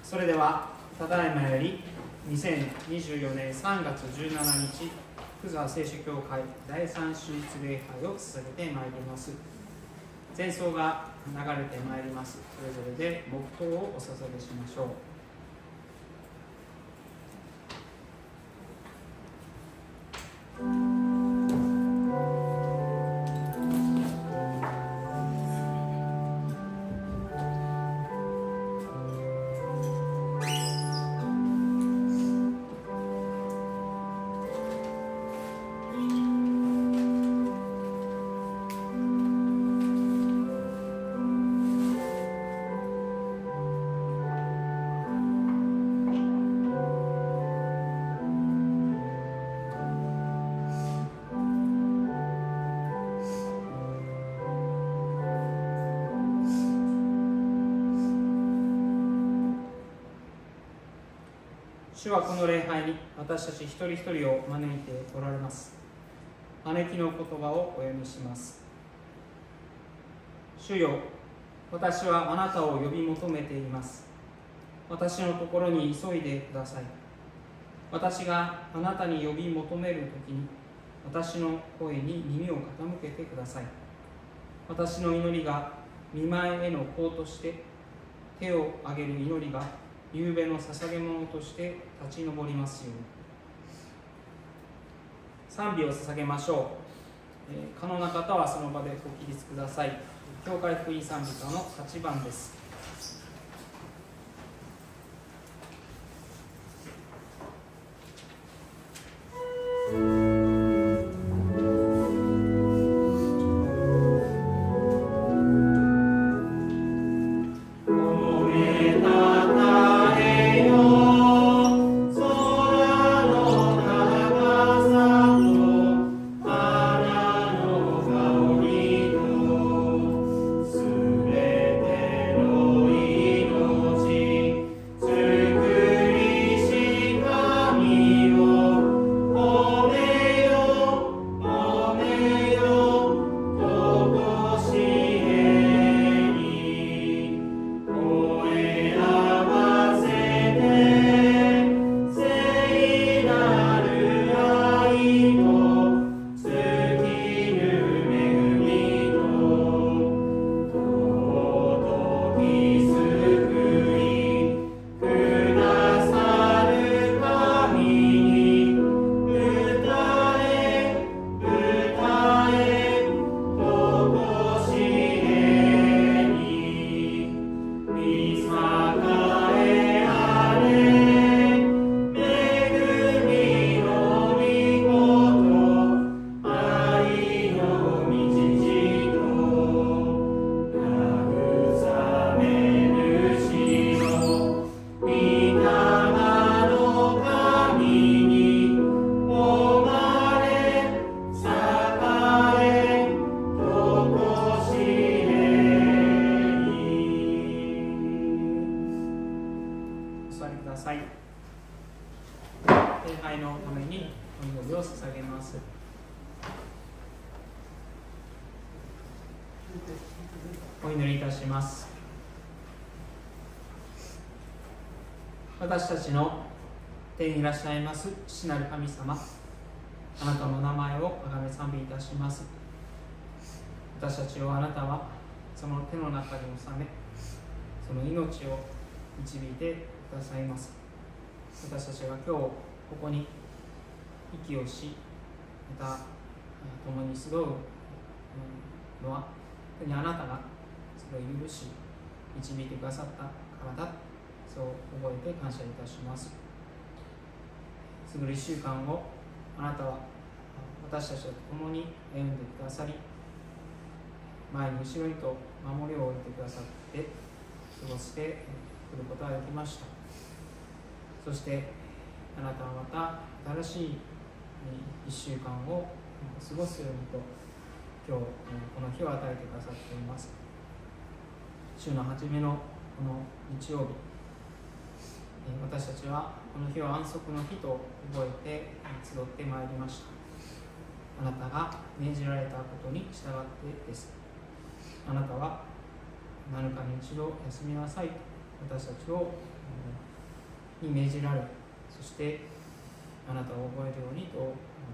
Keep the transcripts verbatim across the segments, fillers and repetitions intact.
それではただいまよりにせんにじゅうよねんさんがつじゅうしちにち福沢聖書教会だいさん主日礼拝を捧げてまいります。前奏が流れてまいります。それぞれで黙祷をお捧げしましょう。主はこの礼拝に私たち一人一人を招いておられます。招きの言葉をお読みします。主よ、私はあなたを呼び求めています。私のところに急いでください。私があなたに呼び求めるときに、私の声に耳を傾けてください。私の祈りが御前への香として、手を挙げる祈りが夕べの捧げ物として立ち上りますように。賛美を捧げましょう。えー、可能な方はその場でご起立ください。教会福音賛美歌のはちばんです。お祈りいたします。私たちの天にいらっしゃいます父なる神様、あなたの名前をあがめ賛美いたします。私たちをあなたはその手の中に収め、その命を導いてくださいます。私たちが今日ここに息をし、また共に集うのは本当にあなたがそれを許し導いてくださったからだ、そう覚えて感謝いたします。すぐるいっしゅうかんをあなたは私たちと共に歩んでくださり、前に後ろにと守りを置いてくださって過ごしてくることができました。そしてあなたはまた新しいいっしゅうかんを過ごすようにと今日この日を与えてくださっています。週の初めのこの日曜日、私たちはこの日を安息の日と覚えて集ってまいりました。あなたが命じられたことに従ってです。あなたはなのかに一度休みなさいと私たちをに命じられ、そしてあなたを覚えるようにと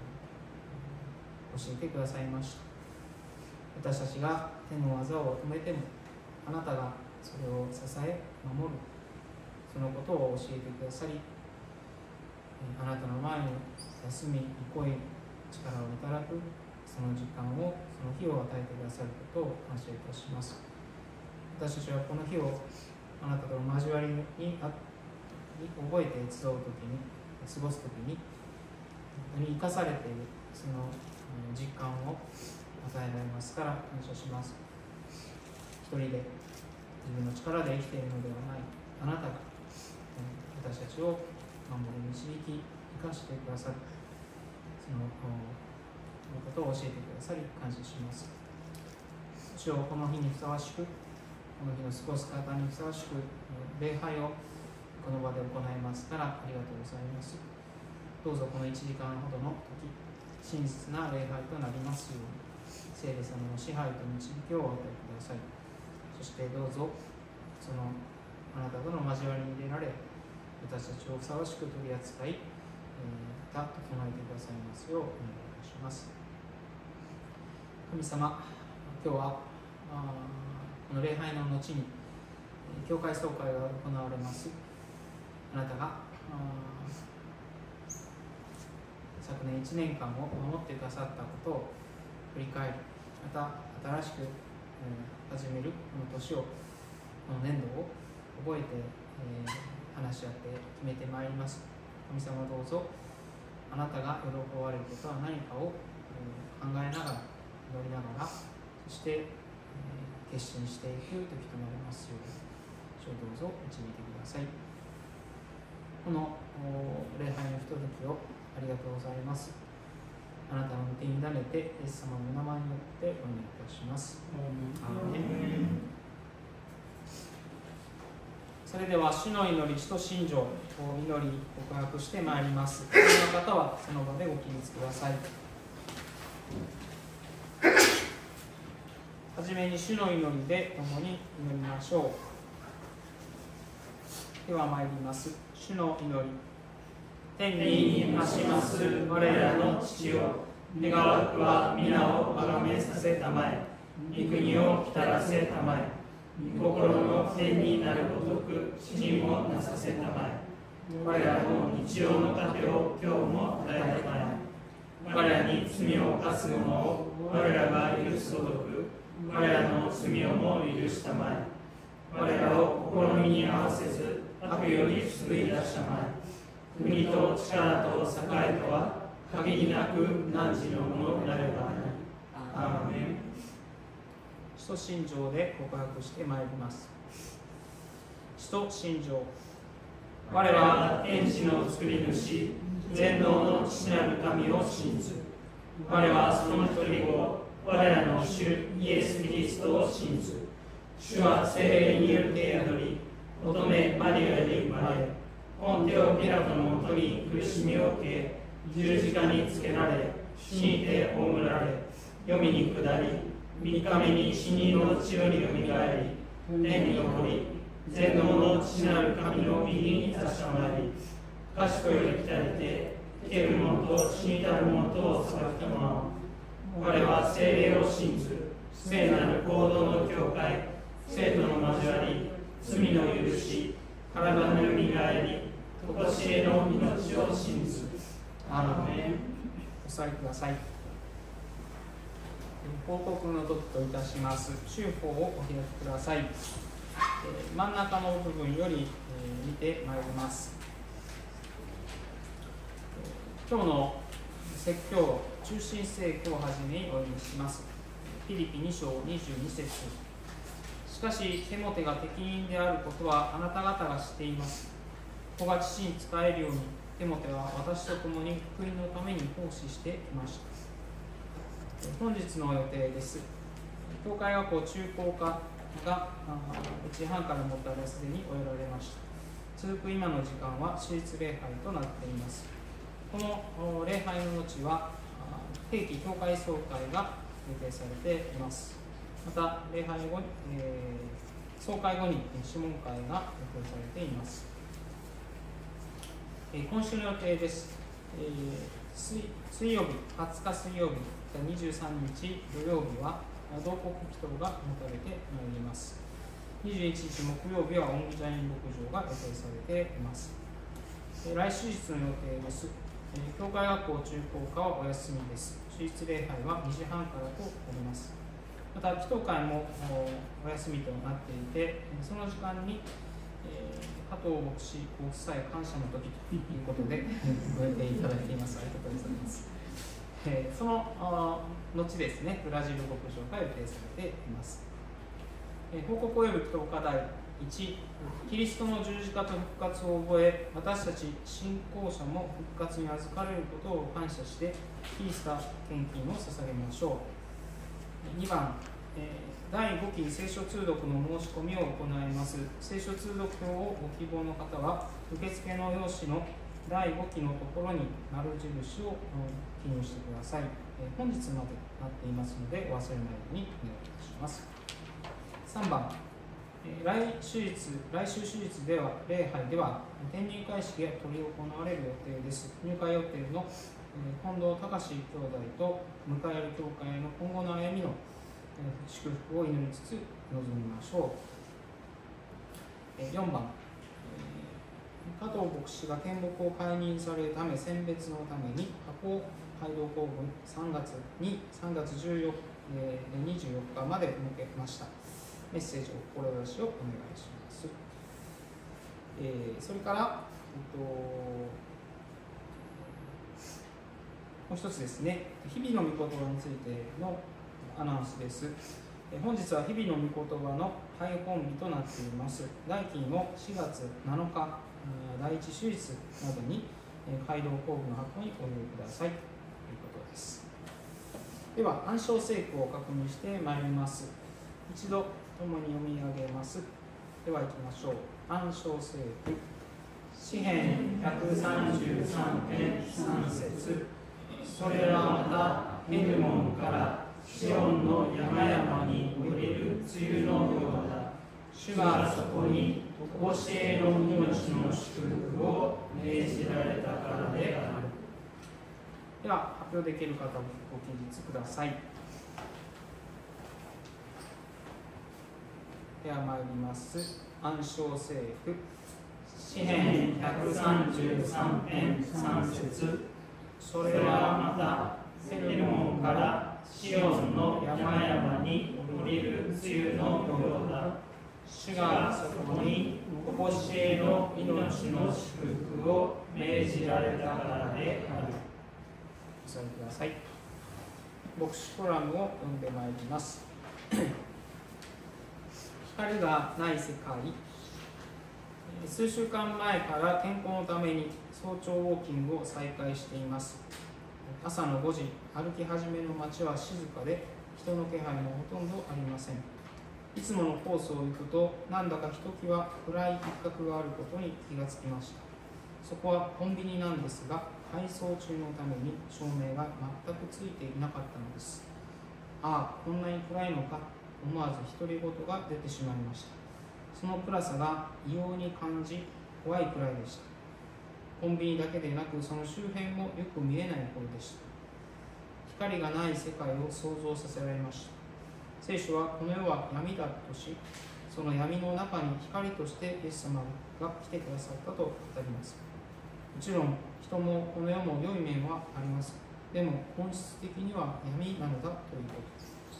教えてくださいました。私たちが手の技を止めても、あなたがそれを支え守る、そのことを教えてくださり、あなたの前に休み憩い力をいただくその時間を、その日を与えてくださることを感謝いたします。私たちはこの日をあなたとの交わりにあに覚えて集うときに、過ごすときに本当に生かされているその実感を与えられますから感謝します。一人で自分の力で生きているのではないあなたが私たちを守り導き生かしてくださる、そのことを教えてくださり感謝します。主よ、この日にふさわしく、この日の過ごす方にふさわしく礼拝をこの場で行いますからありがとうございます。どうぞこのいちじかんほどの時、真実な礼拝となりますように聖霊様の支配と導きをお与えください。そしてどうぞそのあなたとの交わりに入れられ、私たちをふさわしく取り扱い、えー、また整えてくださいますようお願いいたします。神様、今日はこの礼拝の後に教会総会が行われます。あなたが昨年いちねんかんを守ってくださったことを振り返り、また新しく始めるこの年を、この年度を覚えて、えー話し合って決めてまいります。神様、どうぞあなたが喜ばれることは何かを考えながら、祈りながら、そして決心していく時となりますように、主をどうぞ導いてください。この礼拝のひとときをありがとうございます。あなたの手に委ねて、イエス様のお名前によってお願いいたします。アーメン。それでは主の祈り、使徒信条を祈り告白してまいります。その方はその場でご起立ください。はじめに主の祈りで共に祈りましょう。では参ります。主の祈り。天に増します我らの父よ、願わくは皆をあがめさせたまえ、御国を来たらせたまえ、心の天になるごとく知人もなさせたまえ。我らの日常の糧を今日も与えたまえ。我らに罪を犯す者を我らが許すごとく我らの罪をも許したまえ。我らを試みに合わせず悪より救い出したまえ。国と力と栄とは限りなく汝のものなればなり。アーメン。使徒信条で告白してまいります。使徒信条。我は天地の作り主、全能の父なる神を信ず。我はその一人を、我らの主イエス・キリストを信ず。主は聖霊によって宿り、乙女マリアで生まれ、ポンテオ・ピラトのもとに苦しみを受け、十字架につけられ、死にて葬られ、黄泉に下り、三日目に死人の地よりよみがえり、天に昇り、全能の父なる神の右に立ちたまり、賢いより来たりて、生ける者と死にたる者とを裁きたまま。我は聖霊を信ず、聖なる行動の教会、生徒の交わり、罪の許し、体のよみがえり、とこしえの命を信ず。アーメン。お座りください。報告の時といたします。宗法をお開きください。えー、真ん中の部分より、えー、見てまいります。えー、今日の説教、中心聖句をはじめにお読みします。フィリピに章にじゅうに節。しかし、テモテが適任であることはあなた方が知っています。子が父に仕えるように、テモテは私と共に福音のために奉仕してきました。本日の予定です。教会学校中高科がいちじはんからもったらすでに終えられました。続く今の時間は私立礼拝となっています。この礼拝の後は定期教会総会が予定されています。また礼拝後に、えー、総会後に諮問会が予定されています。 えー、今週の予定です。えー、水, 水曜日、はつか水曜日、にじゅうさんにち土曜日は同国祈祷が持たれてまいります。にじゅういちにち木曜日はオンギジャイン牧場が予定されています。えー、来週日の予定です。えー、教会学校中高科はお休みです。主日礼拝はにじはんからとなります。また、祈祷会もお休みとなっていて、その時間に、えー加藤牧師ご夫妻感謝の時ということでご予定いただいています。ありがとうございます。えー、その後ですね、ブラジル牧場が予定されています。えー、報告及び祈祷課題いち、キリストの十字架と復活を覚え、私たち信仰者も復活に預かれることを感謝して、イースター献金を捧げましょう。にばん、えーだいごき聖書通読の申し込みを行います。聖書通読表をご希望の方は、受付の用紙のだいごきのところに丸印を記入してください。えー、本日までなっていますので、お忘れないようにお願いいたします。さんばん、えー、来週日、来週手術では、礼拝では、転入会式が執り行われる予定です。入会予定の、えー、近藤隆兄弟と迎える教会の今後の歩みの祝福を祈りつつ臨みましょう。よんばん、加藤牧師が献木を解任されるため選別のために箱街道公文さんがつにさんがつじゅうよっか、にじゅうよっかまで設けました。メッセージを志しをお願いします。えー、それから、えっと、もう一つですね、日々の御言葉についてのアナウンスです。本日は日々の御言葉の配本日となっています。代金をしがつなのか、だいいち手術などに街道工具の箱にお入れくださいということです。では、暗唱聖句を確認してまいります。一度共に読み上げます。では行きましょう。暗唱聖句。詩編ひゃくさんじゅうさんぺんさんせつ。それはまたヘルモンからシオンの山々に降りる梅雨のようだ。主がそこに常しえの命の祝福を命じられたからである。では、発表できる方もご起立ください。では参ります。暗唱聖句。詩編ひゃくさんじゅうさんぺんさんせつ。それはまたヘルモンからシオンの山々に降りる梅雨のようだ。主がそこに常しえの命の祝福を命じられたからである。お座りください。牧師コラムを読んでまいります。光がない世界。数週間前から健康のために早朝ウォーキングを再開しています。朝のごじ、歩き始めの街は静かで、人の気配もほとんどありません。いつものコースを行くと、なんだかひときわ暗い一角があることに気がつきました。そこはコンビニなんですが、改装中のために照明が全くついていなかったのです。ああ、こんなに暗いのか、思わず独り言が出てしまいました。その暗さが異様に感じ、怖いくらいでした。コンビニだけでなく、その周辺もよく見えないほどでした。光がない世界を想像させられました。聖書はこの世は闇だとし、その闇の中に光としてイエス様が来てくださったと語ります。もちろん人もこの世も良い面はあります。でも本質的には闇なのだということです。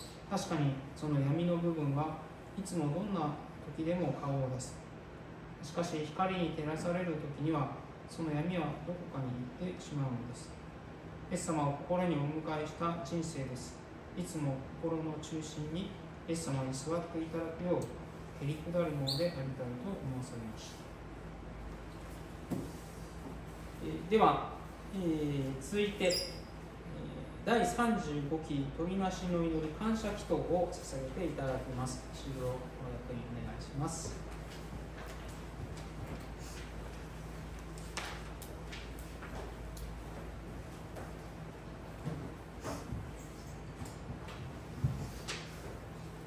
確かにその闇の部分はいつもどんな時でも顔を出す。しかし光に照らされる時にはその闇はどこかに行ってしまうのです。イエス様を心にお迎えした人生です。いつも心の中心にイエス様に座っていただくようへりくだるものでありたいと思わされました。えでは、えー、続いて、えー、だいさんじゅうごき鳥なしの祈り感謝祈祷を捧げていただきます。主をお役にお願いします。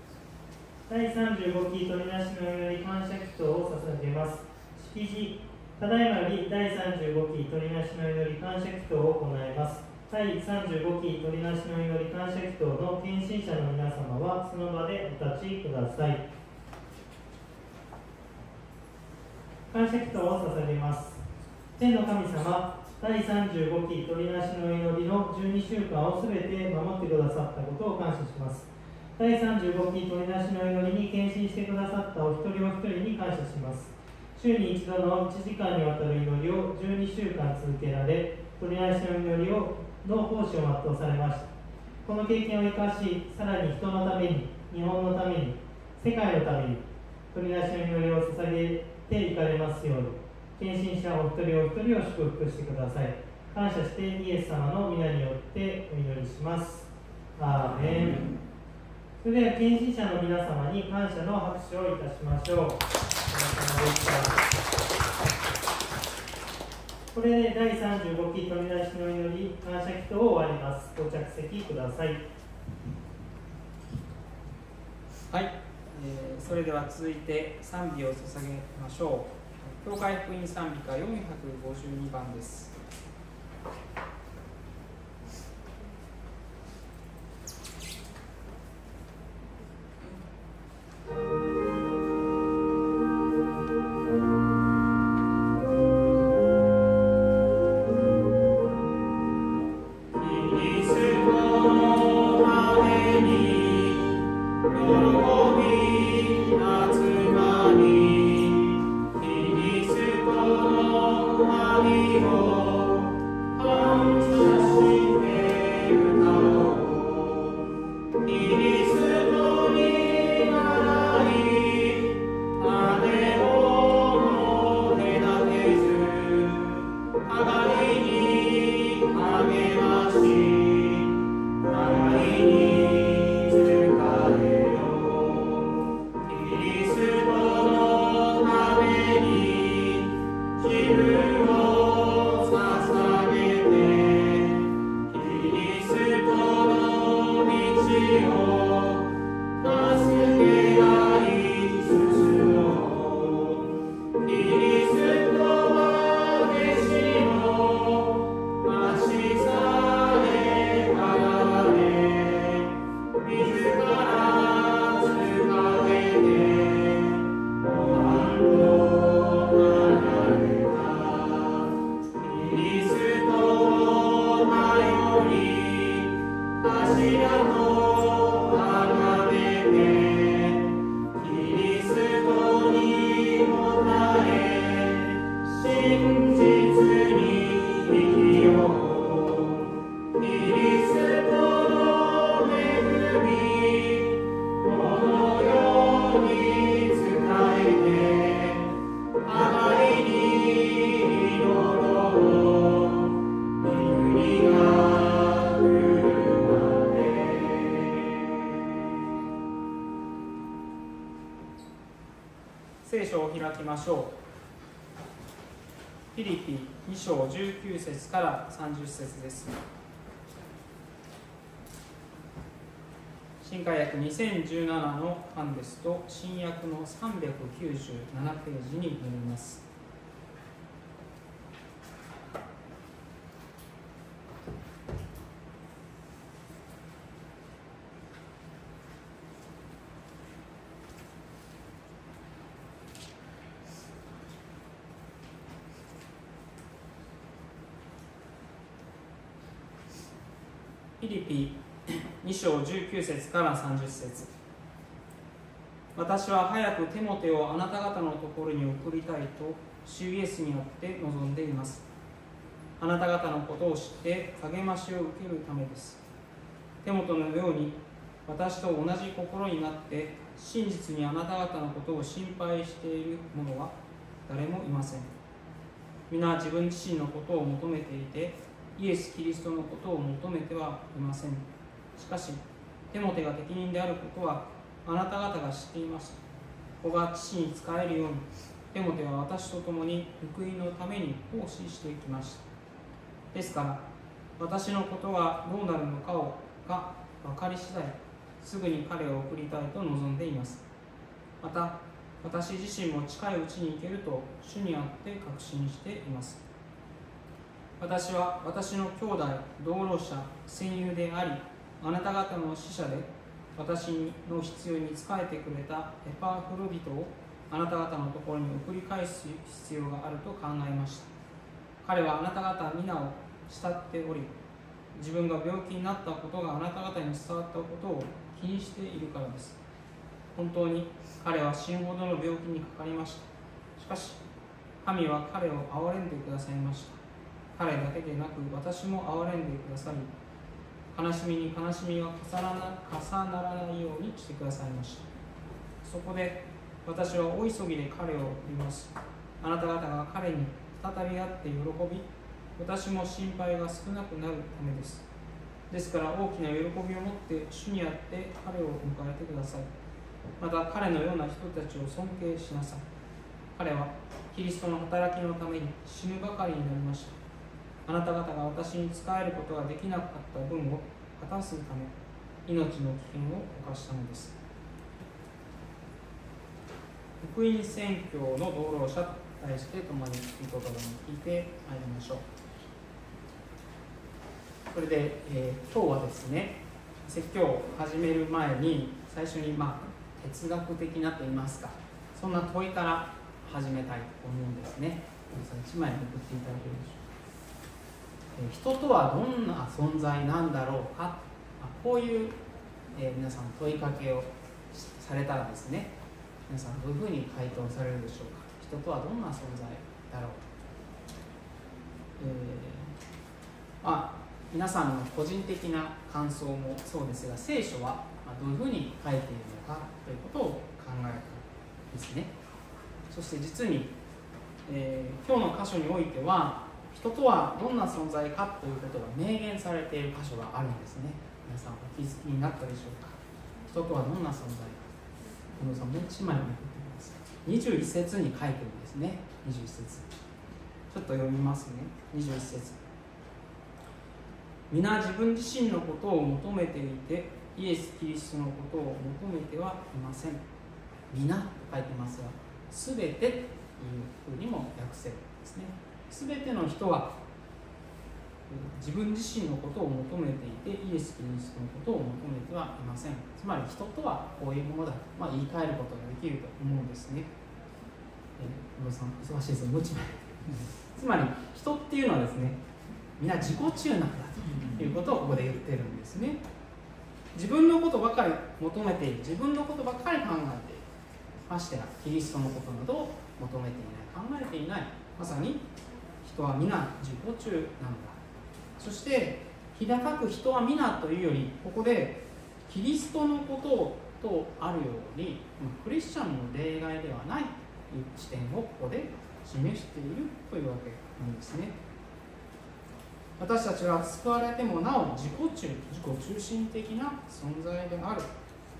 だいさんじゅうごき鳥なしの祈り感謝祈祷を捧げます。式辞ただいまよりだいさんじゅうごき取りなしの祈り感謝祈祷を行います。だいさんじゅうごき取りなしの祈り感謝祈祷の献身者の皆様はその場でお立ちください。感謝祈祷を捧げます。天の神様、だいさんじゅうごき取りなしの祈りのじゅうにしゅうかんをすべて守ってくださったことを感謝します。だいさんじゅうごき取りなしの祈りに献身してくださったお一人お一人に感謝します。週に一度のいちじかんにわたる祈りをじゅうにしゅうかん続けられ、取りなしの祈りをの奉仕を全うされました。この経験を生かし、さらに人のために、日本のために、世界のために、取りなしの祈りを捧げていかれますように、献身者お一人お一人を祝福してください。感謝してイエス様の皆によってお祈りします。アーメン。それでは献身者の皆様に感謝の拍手をいたしましょう。これでだいさんじゅうごき取り出しの祈り感謝祈祷を終わります。ご着席ください。 はい、えー、それでは続いて賛美を捧げましょう。教会福音賛美歌よんひゃくごじゅうにばんです。聖書を開きましょう。フィリピに章じゅうきゅう節からさんじゅっ節です。新海訳にせんじゅうななの版ですと、新訳のさんびゃくきゅうじゅうななページになります。フィリピに章じゅうきゅう節からさんじゅっ節。私は早くテモテをあなた方のところに送りたいと主イエスによって望んでいます。あなた方のことを知って励ましを受けるためです。テモテのように私と同じ心になって真実にあなた方のことを心配している者は誰もいません。皆自分自身のことを求めていて、イエス・キリストのことを求めてはいません。しかし、テモテが適任であることはあなた方が知っています。子が父に仕えるように、テモテは私と共に報いのために奉仕していきました。ですから、私のことがどうなるのかをが分かり次第、すぐに彼を送りたいと望んでいます。また、 私自身も近いうちに行けると主にあって確信しています。私は私の兄弟、同労者、戦友であり、あなた方の使者で私の必要に仕えてくれたエパフロディトをあなた方のところに送り返す必要があると考えました。彼はあなた方皆を慕っており、自分が病気になったことがあなた方に伝わったことを気にしているからです。本当に彼は死ぬほどの病気にかかりました。しかし、神は彼を憐れんでくださいました。彼だけでなく私も憐れんでくださり、悲しみに悲しみが重なら重ならないようにしてくださいました。そこで私は大急ぎで彼を送ります。あなた方が彼に再び会って喜び、私も心配が少なくなるためです。ですから大きな喜びを持って主にあって彼を迎えてください。また彼のような人たちを尊敬しなさい。彼はキリストの働きのために死ぬばかりになりました。あなた方が私に仕えることができなかった分を果たすため、命の危険を冒したのです。福音宣教の道路者と題して共に御言葉を聞いてまいりましょう。それで、えー、今日はですね、説教を始める前に最初に、まあ、哲学的なといいますか、そんな問いから始めたいと思うんですね。皆さんいちまいめくっていただけるでしょうか。人とはどんな存在なんだろうか、こういう、えー、皆さん問いかけをされたらですね、皆さんどういうふうに回答されるでしょうか。人とはどんな存在だろう、えーまあ、皆さんの個人的な感想もそうですが、聖書はどういうふうに書いているのかということを考えるですね。そして実に、えー、今日の箇所においては人とはどんな存在かということが明言されている箇所があるんですね。皆さんお気づきになったでしょうか。人とはどんな存在か。このさんもう一枚めくってください。にじゅういち節に書いてるんですね。にじゅういち節ちょっと読みますね。にじゅういち節、皆自分自身のことを求めていてイエス・キリストのことを求めてはいません。皆と書いてますが、すべてというふうにも訳せるんですね。すべての人は自分自身のことを求めていてイエス・キリストのことを求めてはいません。つまり人とはこういうものだ、まあ、言い換えることができると思うんですね。小野さん忙しいですよ、もう一枚つまり人っていうのはですね、みんな自己中なんだということをここで言ってるんですね。自分のことばかり求めている、自分のことばかり考えている、ましてやキリストのことなどを求めていない、考えていない、まさに人は皆自己中なんだ。そして平たく人は皆というより、ここでキリストのこととあるようにクリスチャンの例外ではないという視点をここで示しているというわけなんですね。私たちは救われてもなお自己中、自己中心的な存在である。で、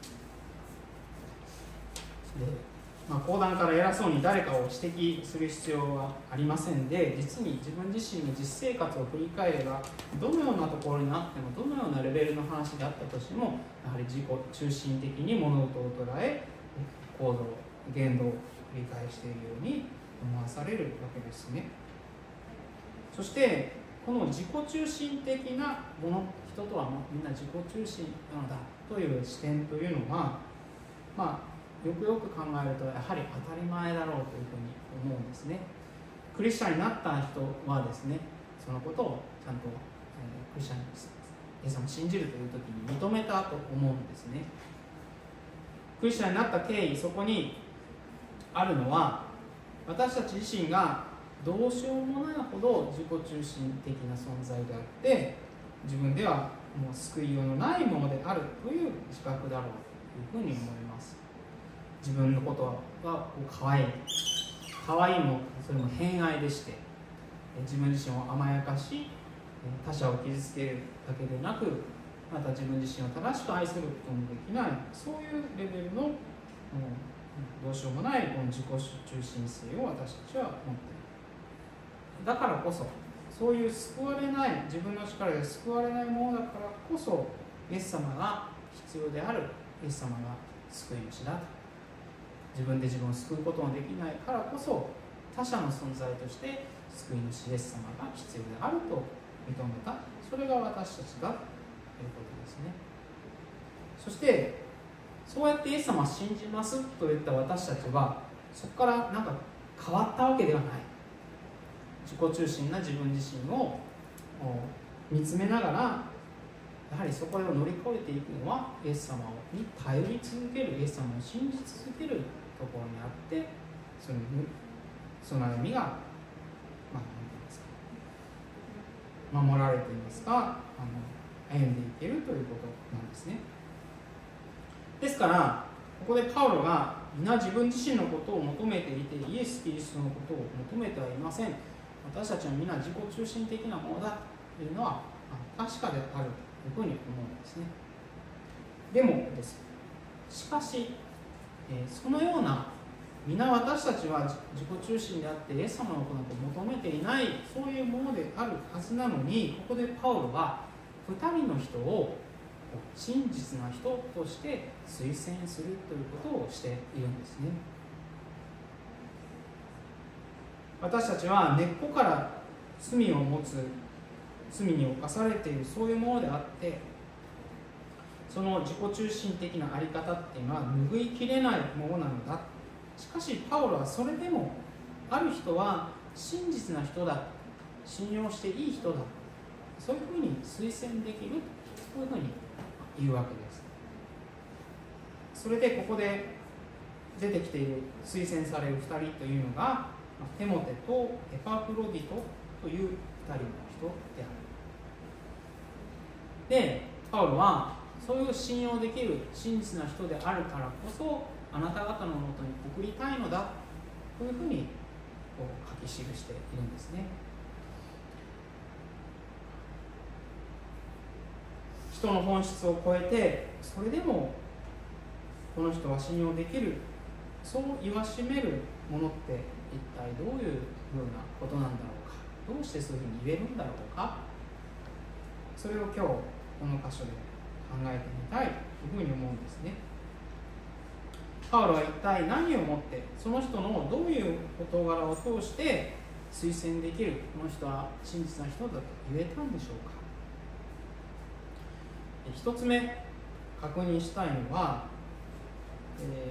まあ、講談から偉そうに誰かを指摘する必要はありませんで、実に自分自身の実生活を振り返れば、どのようなところにあっても、どのようなレベルの話であったとしても、やはり自己中心的に物事を捉え、行動、言動を繰り返しているように思わされるわけですね。そしてこの自己中心的なもの、人とはみんな自己中心なのだという視点というのは、まあよくよく考えるとやはり当たり前だろうというふうに思うんですね。クリスチャンになった人はですね、そのことをちゃんと、えー、クリスチャンにイエス様を信じるという時に認めたと思うんですね。クリスチャンになった経緯、そこにあるのは、私たち自身がどうしようもないほど自己中心的な存在であって、自分ではもう救いようのないものであるという自覚だろうというふうに思います。自分のことが可愛い可愛いもそれも偏愛でして、自分自身を甘やかし他者を傷つけるだけでなく、また自分自身を正しく愛することもできない、そういうレベルの、うん、どうしようもないこの自己中心性を私たちは持っている。だからこそ、そういう救われない、自分の力で救われないものだからこそ、イエス様が必要である、イエス様が救い主だと、 自分で自分を救うことができないからこそ、他者の存在として救い主イエス様が必要であると認めた、それが私たちだということですね。そしてそうやってイエス様を信じますと言った私たちは、そこからなんか変わったわけではない。自己中心な自分自身を見つめながら、やはりそこを乗り越えていくのはイエス様に頼り続ける、イエス様を信じ続けるところにあって、そのその歩みが、まあ、何て言いますか、守られていますか、あの歩んでいけるということなんですね。ですからここでパウロが皆自分自身のことを求めていて、イエス・キリストのことを求めてはいません。私たちは皆自己中心的なものだというのは確かであるというふうに思うんですね。でもです。しかし、えー、そのような皆私たちは自己中心であってイエス様のことを求めていない、そういうものであるはずなのに、ここでパウロはふたりの人を真実な人として推薦するということをしているんですね。私たちは根っこから罪を持つ、罪に侵されている、そういうものであって、その自己中心的な在り方っていうのは拭いきれないものなのだ。しかしパウロはそれでも、ある人は真実な人だ、信用していい人だ、そういうふうに推薦できる、そういうふうに言うわけです。それでここで出てきている推薦されるふたりというのが、テモテとエパフロディトというふたりの人である。で、パウロはそういう信用できる真実な人であるからこそ、あなた方のもとに送りたいのだというふうに書き記しているんですね。人の本質を超えて、それでもこの人は信用できる、そう言わしめるものって一体どういうふうなことなんだろうか、どうしてそういうふうに言えるんだろうか、それを今日この箇所で考えてみたいというふうに思うんですね。パウロは一体何をもって、その人のどういう事柄を通して推薦できる、この人は真実な人だと言えたんでしょうか。一つ目確認したいのは、え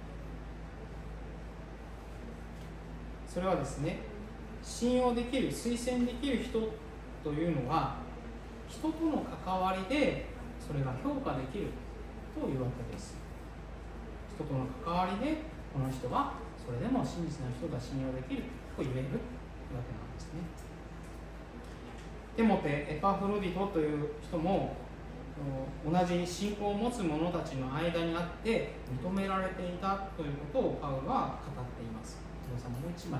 ー、それはですね、信用できる、推薦できる人というのは、人との関わりでそれが評価できるというわけです。人との関わりでこの人はそれでも真実な人が信用できると言えるわけなんですね。テモテ、エパフロディトという人も同じ信仰を持つ者たちの間にあって認められていたということをパウロは語っています。皆さんもう一枚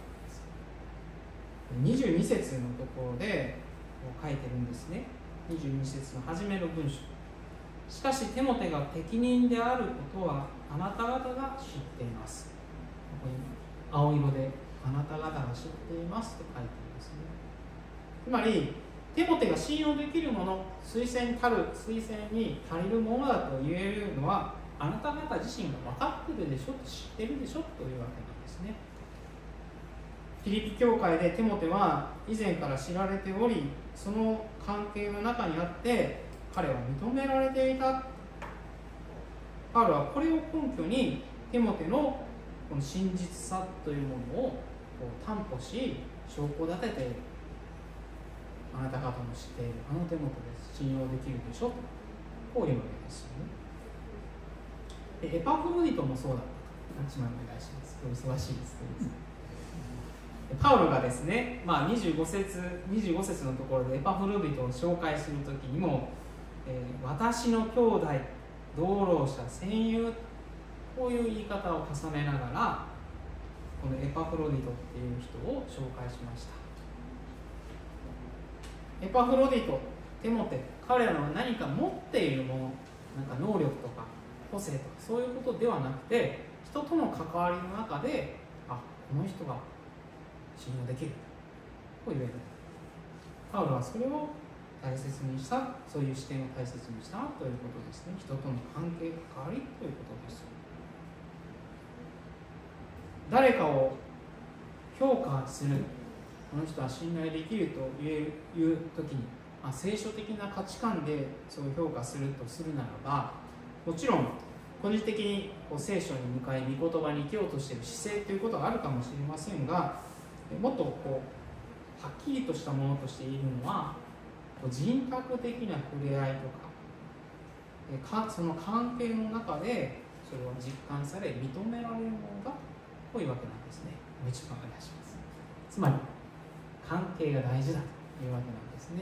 にじゅうに節のところで書いてるんですね。にじゅうに節の初めの文章。しかしテモテが適任であることはあなた方が知っています。ここに青色であなた方が知っていますと書いていますね。つまりテモテが信用できるもの、推薦たる推薦に足りるものだと言えるのはあなた方自身が分かってるでしょ、知ってるでしょというわけなんですね。フィリピ教会でテモテは以前から知られており、その関係の中にあって彼は認められていた。パウロはこれを根拠にテモテのこの真実さというものを担保し、証拠立てている。あなた方も知っているあのテモテです、信用できるでしょ、こういうわけですよね。でエパフロディトもそうだった。一枚お願いします。今日忙しいです。パウロがですね、まあ、にじゅうご節にじゅうご節のところでエパフロディトを紹介するときにも、えー、私の兄弟、同労者、戦友、こういう言い方を重ねながらこのエパフロディトっていう人を紹介しました。エパフロディト、テモテ、彼らの何か持っているもの、なんか能力とか個性とかそういうことではなくて、人との関わりの中で、あ、この人が信用できると言える。パウロはそれを大切にした、そういう視点を大切にしたということですね。人との関係、関わりということです。 誰かを評価する、この人は信頼できるという時に、まあ、聖書的な価値観でそう評価するとするならば、もちろん個人的にこう聖書に向かい御言葉に生きようとしている姿勢ということがあるかもしれませんが、もっとこうはっきりとしたものとしているのは、こう人格的な触れ合いとか、かその関係の中でそれを実感され認められるものが多いわけなんですね。もう一度お願いします。つまり関係が大事だというわけなんですね。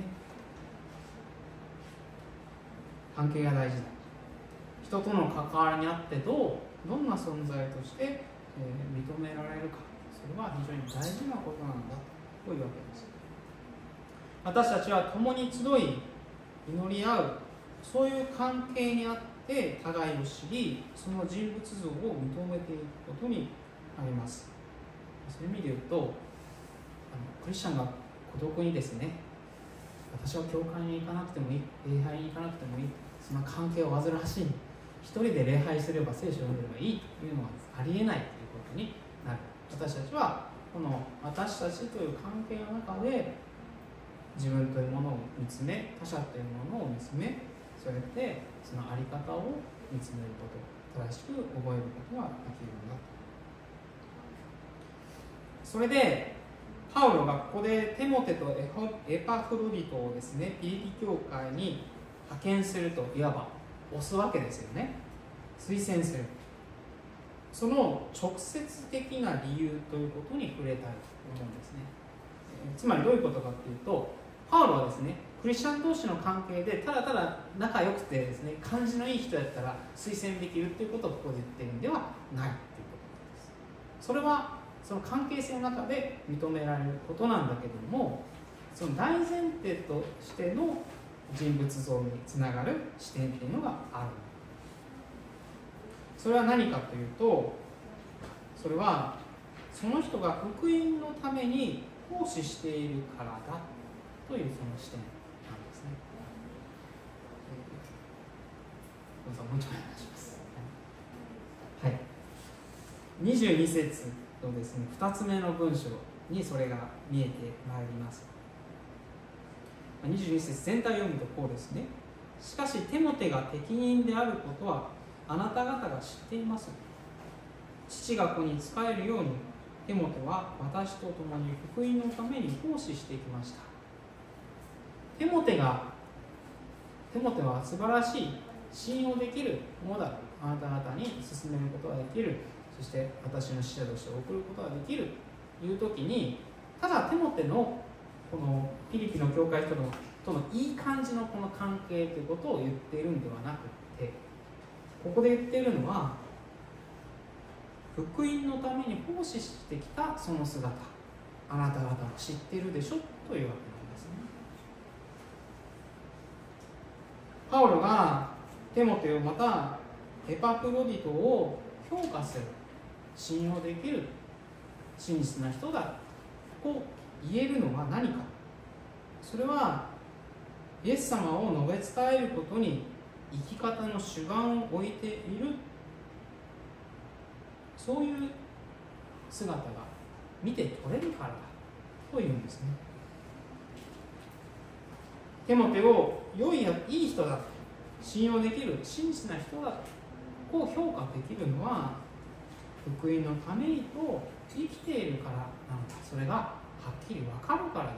関係が大事だ。人との関わりにあってどうどんな存在として、えー、認められるか、それは非常に大事なことなんだというわけです。私たちは共に集い祈り合う、そういう関係にあって互いを知り、その人物像を認めていくことにあります。そういう意味で言うと、あのクリスチャンが孤独にですね、私は教会に行かなくてもいい、礼拝に行かなくてもいい、その関係を煩わしい、一人で礼拝すれば聖書を読んでればいいというのはありえないということになる。私たちはこの私たちという関係の中で自分というものを見つめ、他者というものを見つめ、そうやってその在り方を見つめること、正しく覚えることができるんだ。それでパウロがここでテモテとエパフロディトをですね、ピリピ教会に派遣すると、いわば押すわけですよね。推薦する。その直接的な理由ということに触れたいと思うんですね。つまりどういうことかというと、パウロはですね、クリスチャン同士の関係でただただ仲良くてですね、感じのいい人だったら推薦できるということをここで言っているんではないということなんです。それはその関係性の中で認められることなんだけども、その大前提としての人物像につながる視点というのがある。それは何かというと、それはその人が福音のために奉仕しているからだというその視点なんですね。どうぞもう一度お願いします。はい。にじゅうに節のですね、ふたつめの文章にそれが見えてまいります。にじゅうに節全体を読むとこうですね。しかしテモテが適任であることはあなた方が知っています。父が子に仕えるようにテモテは私と共に福音のために奉仕してきました。テモテがテモテは素晴らしい、信用できるものだとあなた方に進めることができる、そして私の使者として送ることができるという時に、ただテモテのこのピリピの教会とのとのいい感じのこの関係ということを言っているんではなくて、ここで言っているのは福音のために奉仕してきたその姿、あなた方も知っているでしょというわけなんですね。パウロがテモテをまたエパフロディトを評価する、信用できる真実な人だと言えるのは何か。それはイエス様を述べ伝えることに生き方の主眼を置いている、そういう姿が見て取れるからだというんですね。テモテを良い、いい人だと、信用できる真実な人だとこう評価できるのは福音のためにと生きているからなのだ。それがはっきり分かるからだ。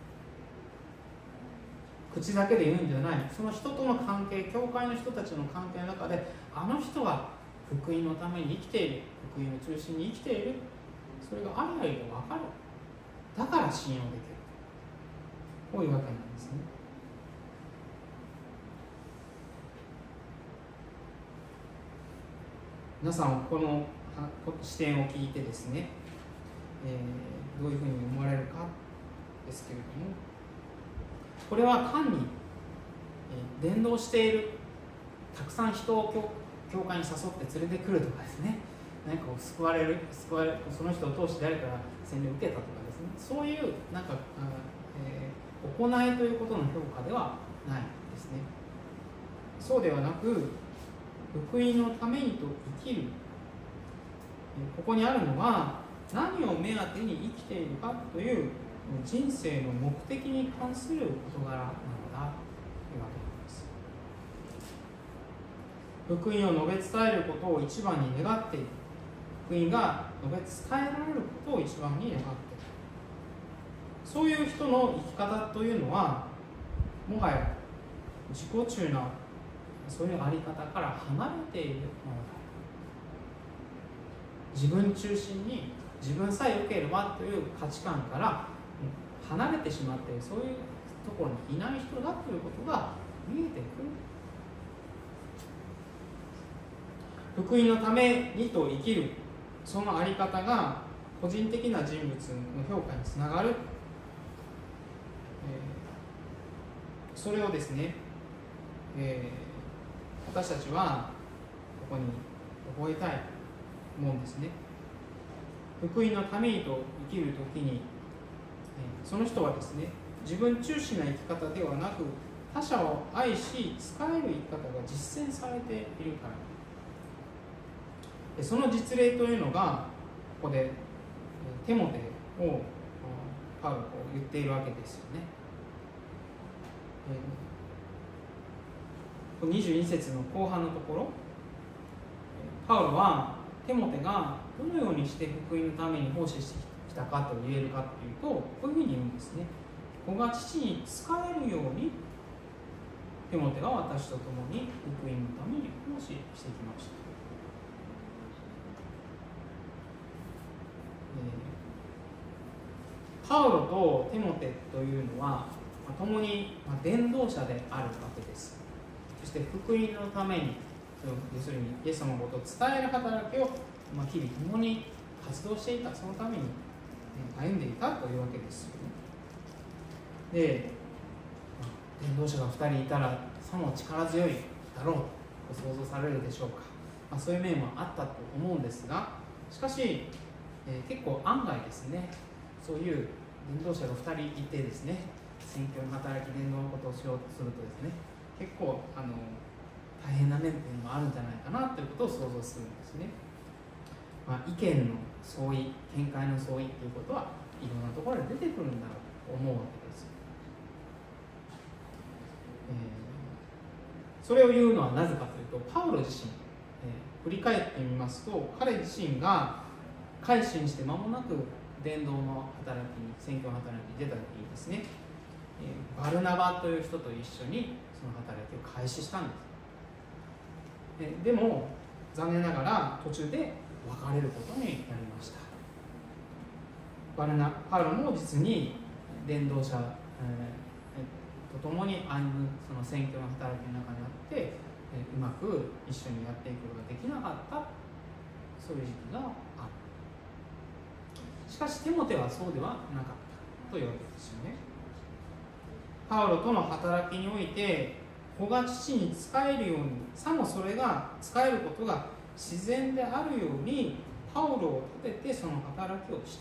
口だけで言うんじゃない、その人との関係、教会の人たちの関係の中で、あの人は福音のために生きている、福音を中心に生きている、それがありありと分かる。だから信用できる。こういうわけなんですね。皆さんはこの視点を聞いてですね、えー、どういうふうに思われるかですけれども、これは単に、えー、伝道している、たくさん人を教会に誘って連れてくるとかですね、何かこう救われる、救われる、その人を通して誰かが洗礼を受けたとかですね、そういうなんか、えー、行いということの評価ではないですね。そうではなく、福音のためにと生きる、 ここにあるのは何を目当てに生きているかという人生の目的に関する事柄なのだというわけです。福音を述べ伝えることを一番に願っている。福音が述べ伝えられることを一番に願っている。そういう人の生き方というのはもはや自己中なそういうあり方から離れているものだ。自分中心に自分さえ良ければという価値観から離れてしまっている、そういうところにいない人だということが見えてくる。福音のためにと生きる、そのあり方が個人的な人物の評価につながる、えー、それをですね、えー、私たちはここに覚えたいもんですね。福音のためにと生きるときに、その人はですね、自分中心な生き方ではなく、他者を愛し、仕える生き方が実践されているから。その実例というのが、ここでテモテをパウロが言っているわけですよね。にじゅうに節の後半のところ、パウロはテモテがどのようにして福音のために奉仕してきたかと言えるかというと、こういうふうに言うんですね。子が父に仕えるようにテモテが私と共に福音のために奉仕してきました。えー、パウロとテモテというのは共に伝道者であるわけです。そして福音のために、要するにイエス様のことを伝える働きを日々共に活動していた、そのために歩んでいたというわけですよね。で、伝道者がふたりいたらさも力強いだろうと想像されるでしょうか。まあ、そういう面もあったと思うんですが、しかし、えー、結構案外ですね、そういう伝道者がふたりいてですね、宣教の働き、伝道のことをしようとするとですね、結構あの大変な面というのもあるんじゃないかなということを想像するんですね。まあ、意見の相違、見解の相違ということはいろんなところで出てくるんだろうと思うわけです。えー、それを言うのはなぜかというと、パウロ自身、えー、振り返ってみますと、彼自身が改心して間もなく伝道の働きに、宣教の働きに出た時にですね、えー、バルナバという人と一緒にその働きを開始したんです。えー、でも残念ながら途中で別れることになりました。バルナパウロも実に伝道者、えー、と共に歩むその宣教の働きの中にあって、えー、うまく一緒にやっていくことができなかった、そういう時期がある。しかしテモテはそうではなかったというわけですよね。パウロとの働きにおいて、子が父に仕えるように、さもそれが仕えることが自然であるようにパウロを立ててその働きをした。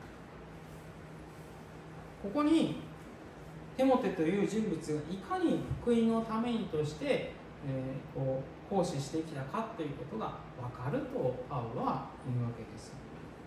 ここにテモテという人物がいかに福音のためにとして、えー、こう奉仕してきたかということが分かるとパウロは言うわけです。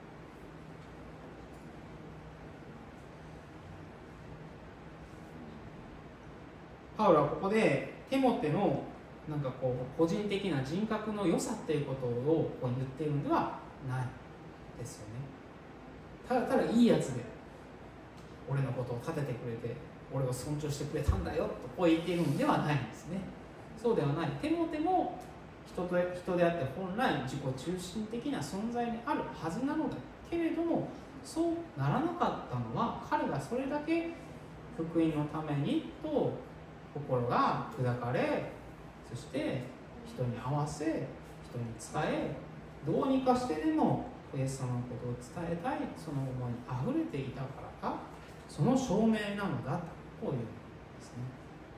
パウロはここでテモテのなんかこう個人的な人格の良さっていうことをこう言っているのではないですよね。ただただいいやつで俺のことを立ててくれて俺を尊重してくれたんだよとこう言っているのではないんですね。そうではない。テモテも人と人であって本来自己中心的な存在であるはずなのだけれども、そうならなかったのは彼がそれだけ福音のためにと心が砕かれ、そして人に合わせ、人に伝え、どうにかしてでもイエス様のことを伝えたい、その思いにあふれていたからか、その証明なのだというのですね。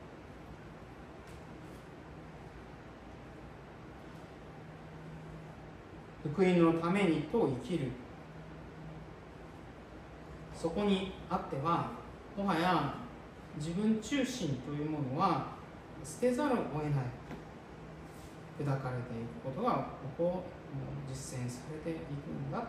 福音のためにと生きる、そこにあってはもはや自分中心というものは捨てざるを得ない、砕かれていくことが起こ実践されていくんだ。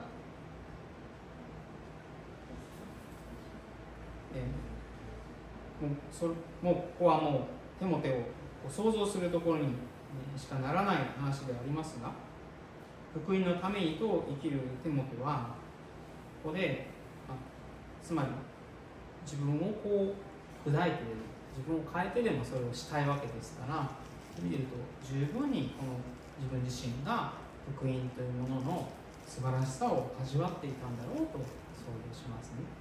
えー、もうそれもうここはもうテモテを想像するところにしかならない話ではありますが、福音のためにと生きるテモテはここで、あつまり自分をこう砕いて自分を変えてでもそれをしたいわけですから、見ると十分にこの自分自身が福音というものの素晴らしさを味わっていたんだろうと想像しますね。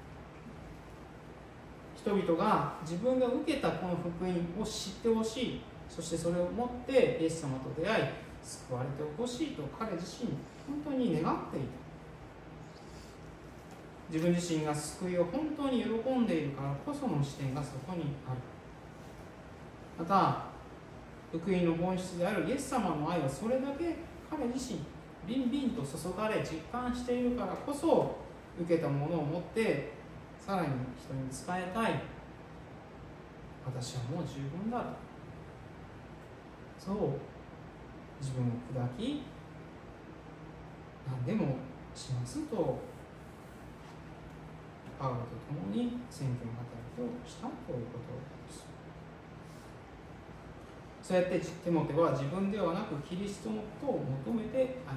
人々が自分が受けたこの福音を知ってほしい、そしてそれを持ってイエス様と出会い救われてほしいと彼自身本当に願っていた。自分自身が救いを本当に喜んでいるからこその視点がそこにある。また福音の本質であるイエス様の愛はそれだけ彼自身ビンビンと注がれ実感しているからこそ、受けたものを持ってさらに人に伝えたい、私はもう十分だと、そう自分を砕き何でもしますとパウロと共に宣教の働きをしたということです。そうやってテモテは自分ではなくキリストのことを求めて歩んだ。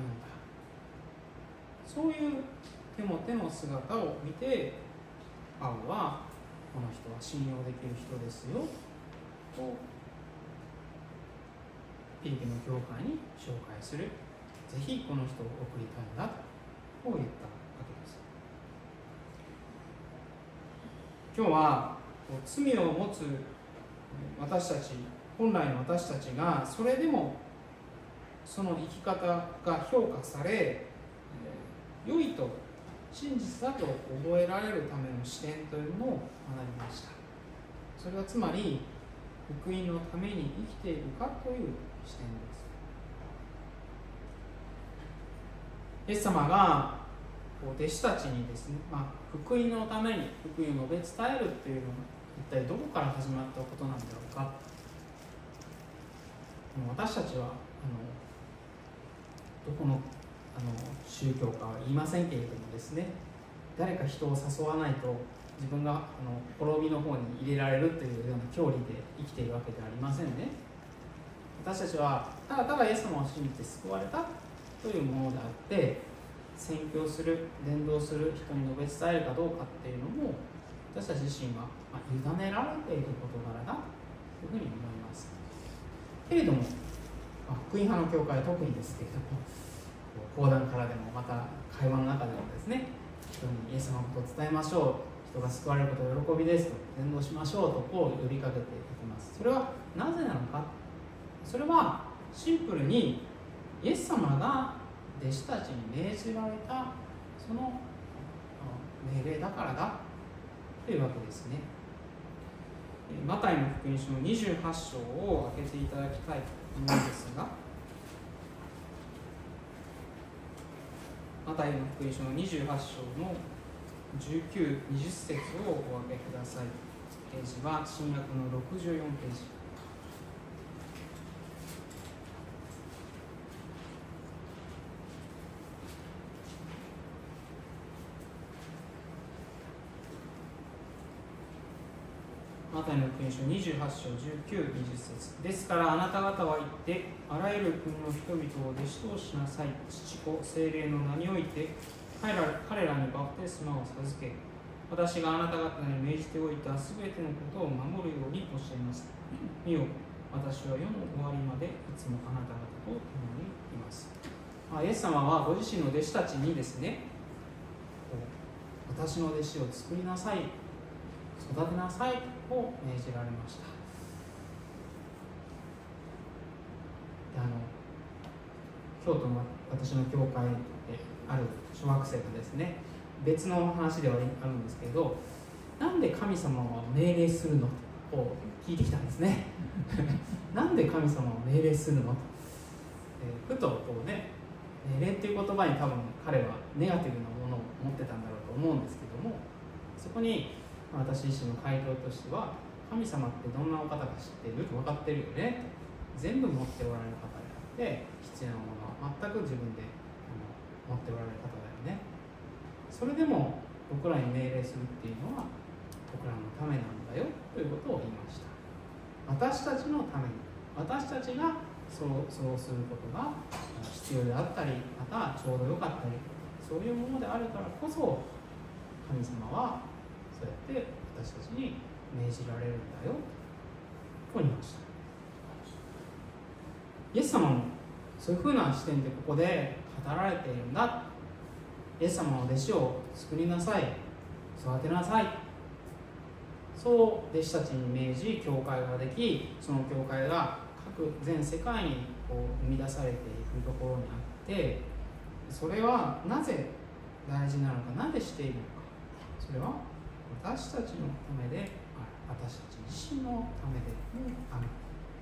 そういうテモテの姿を見てパウロはこの人は信用できる人ですよとピリピの教会に紹介する。ぜひこの人を送りたいんだと言ったわけです。今日は罪を持つ私たち、本来の私たちがそれでもその生き方が評価され、良いと真実だと覚えられるための視点というのを学びました。それはつまり福音のために生きているかという視点です。イエス様が弟子たちにですね、まあ、福音のために福音を述べ伝えるというのは一体どこから始まったことなんだろうか。私たちはあのどこのあの宗教かは言いませんけれどもですね、誰か人を誘わないと自分があの滅びの方に入れられるというような教理で生きているわけではありませんね。私たちはただただイエス様を信じて救われたというものであって、宣教する、伝道する、人に述べ伝えるかどうかっていうのも私たち自身は、まあ、委ねられている事柄だというふうに思います。けれども、まあ、福音派の教会は特にですけれども、講談からでもまた会話の中でもですね、人にイエス様のことを伝えましょう、人が救われることを喜びですと、伝道しましょうとこう呼びかけていきます。それはなぜなのか。それはシンプルにイエス様が弟子たちに命じられたその命令だからだというわけですね。マタイの福音書のにじゅうはち章を開けていただきたいと思うんですが、マタイの福音書のにじゅうはち章のじゅうきゅう、にじゅっ節をお開けください。ページは新約のろくじゅうよんページ。マタイの福音書にじゅうはち章じゅうきゅう、にじゅっ節。ですからあなた方は行ってあらゆる国の人々を弟子としなさい。父子聖霊の名において彼ら、彼らにバプテスマを授け、私があなた方に命じておいたすべてのことを守るように教えます。見よ、私は世の終わりまでいつもあなた方と共にいます。まあ、イエス様はご自身の弟子たちにですね、私の弟子を作りなさい、育てなさいと命じられました。であの京都の私の教会である小学生がですね、別の話ではあるんですけど、なんで神様は命令するのと聞いてきたんですねなんで神様は命令するのと、えー、ふとこうね、命令っていう言葉に多分彼はネガティブなものを持ってたんだろうと思うんですけども、そこに私自身の回答としては、神様ってどんなお方か知ってる？分かってるよね。全部持っておられる方であって、必要なものは全く自分で持っておられる方だよね。それでも僕らに命令するっていうのは僕らのためなんだよということを言いました。私たちのために、私たちがそうそうすることが必要であったり、またちょうどよかったり、そういうものであるからこそ神様はそうやって私たちに命じられるんだよと言いました。イエス様もそういうふうな視点でここで語られているんだ。イエス様の弟子を作りなさい、育てなさい、そう弟子たちに命じ教会ができ、その教会が各全世界にこう生み出されていくところにあって、それはなぜ大事なのか、なぜしているのか、それは私たちのためである、私たち自身のためである。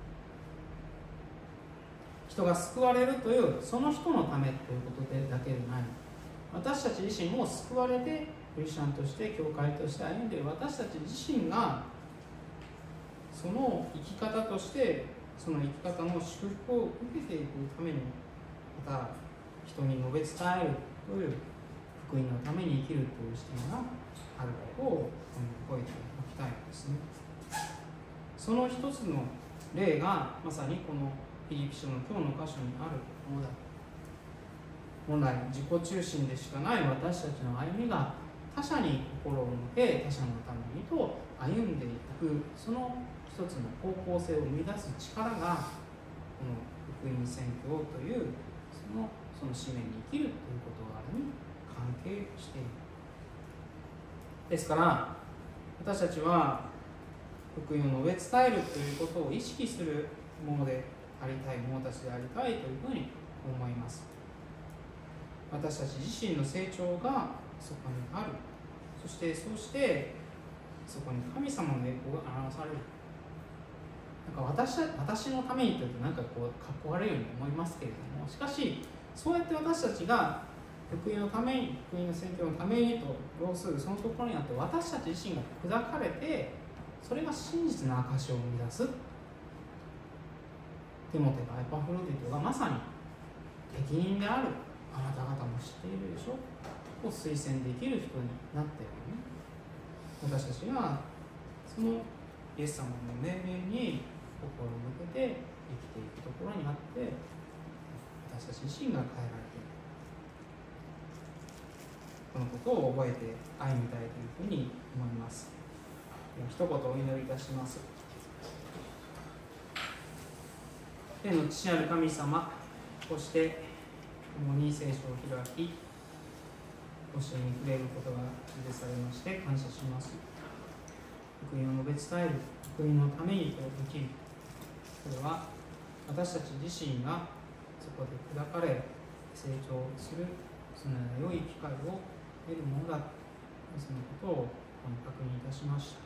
人が救われるというその人のためということでだけでない、私たち自身も救われてクリスチャンとして教会として歩んでいる私たち自身がその生き方としてその生き方の祝福を受けていくために、また人に述べ伝えるという福音のために生きるという視点があることを覚えておきたいんですね。その一つの例がまさにこのフィリピ書の今日の箇所にあるものだ。本来自己中心でしかない私たちの歩みが他者に心を向け、他者のためにと歩んでいく、その一つの方向性を生み出す力がこの福音宣教というそのその使命に生きるということがあるに関係している。ですから私たちは福音を述べ伝えるということを意識するものでありたい者たちでありたいというふうに思います。私たち自身の成長がそこにある。そしてそうしてそこに神様の栄光が表される。なんか 私, 私のためにというとなんかこうかっこ悪いように思いますけれども、しかしそうやって私たちが福音のために、福音の宣教のためにと要するそのところにあって、私たち自身が砕かれて、それが真実の証を生み出す。テモテがエパフロディトがまさに適任である、あなた方も知っているでしょを推薦できる人になったように、私たちがそのイエス様の命令に心を向けて生きていくところにあって、私たち自身が変えられている。このことを覚えて歩みたいというふうに思います。一言お祈りいたします。天の父なる神様、こうして共に聖書を開き、教えに触れることが許されまして感謝します。福音を述べ伝える、福音のためにと生きる。それは私たち自身がそこで砕かれ成長する、そのような良い機会を得るものだ。そのことを確認いたしました。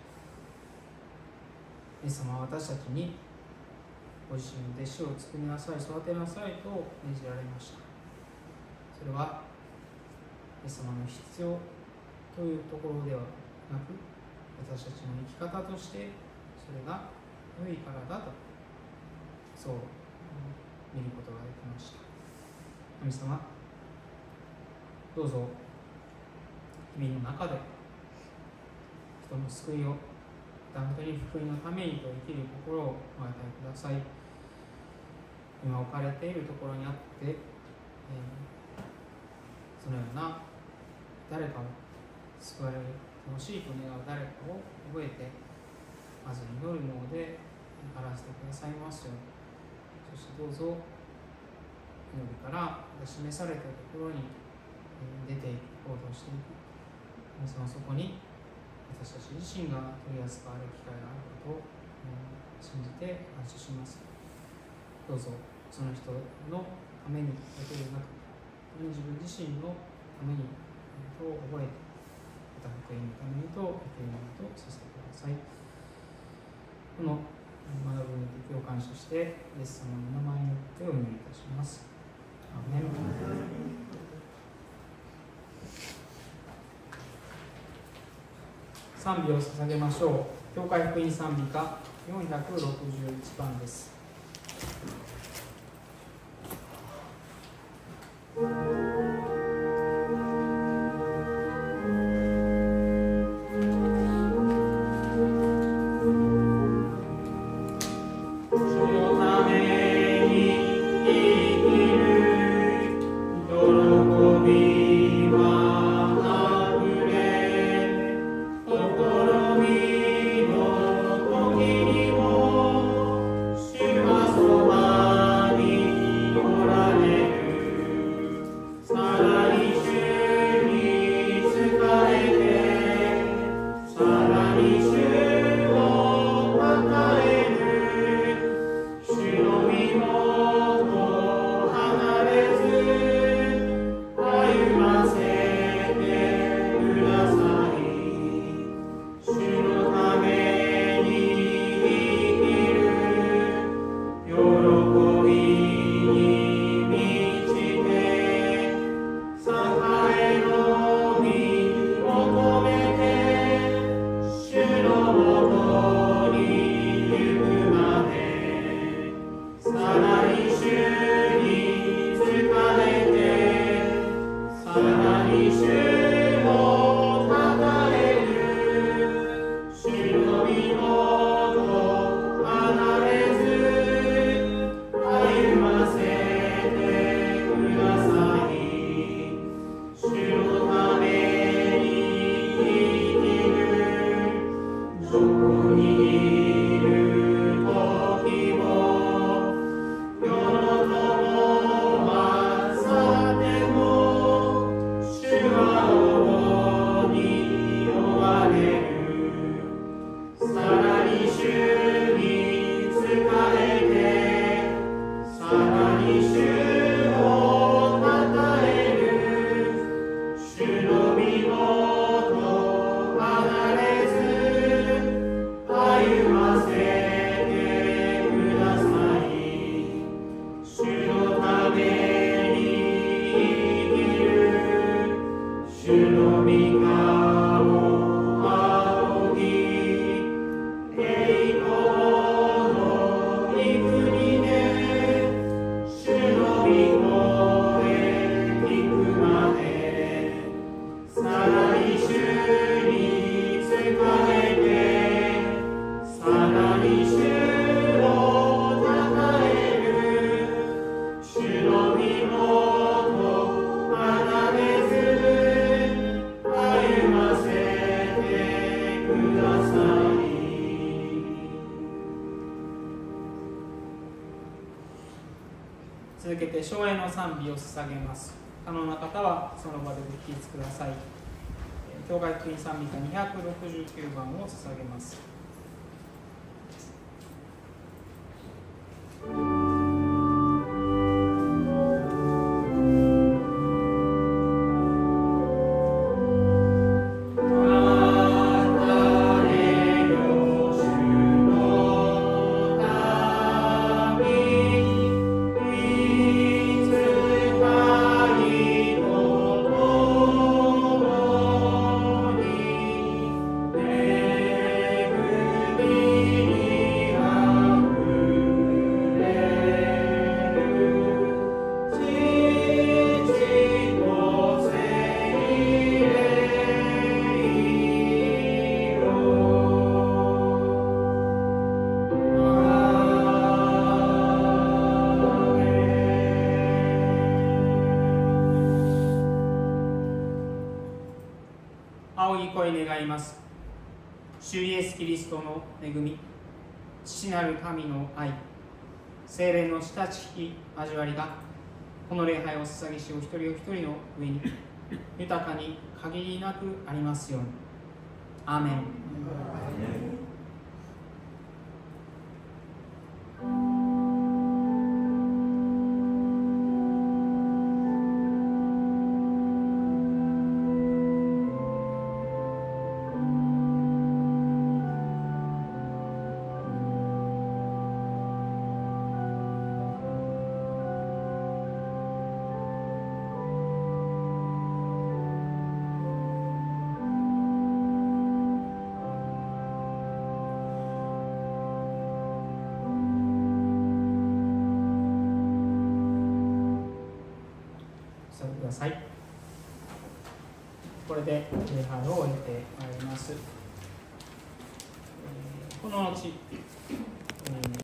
イエス様は私たちにご自身の弟子を作りなさい、育てなさいと命じられました。それはイエス様の必要というところではなく、私たちの生き方としてそれが良いからだと、そう見ることができました。神様、どうぞ日々の中で人の救いを、本当に福音のためにと生きる心をお与えください。今置かれているところにあって、えー、そのような誰かを救われてほしいと願う誰かを覚えて、まず祈るので表してくださいますように。そしてどうぞ祈りから示されたところに出ていく、行動していく、そのそこに私たち自身が取り扱われる機会があることを信じて感謝します。どうぞその人のためにだけでなく、自分自身のためにと覚えて、また福音のためにと生きるものとさせてください。この学ぶの時を感謝して、イエス様の名前によってお祈りいたします。アーメン。賛美を捧げましょう。教会福音賛美歌よんひゃくろくじゅういちばんです。 続けて唱詠の賛美を捧げます。可能な方はその場でご起立ください。教会福音賛美歌にひゃくろくじゅうきゅうばんを捧げます。主イエスキリストの恵み、父なる神の愛、聖霊の親しき交わりがこの礼拝を捧げしお一人お一人の上に豊かに限りなくありますように。アーメン。これで礼拝を終えてまいります。この後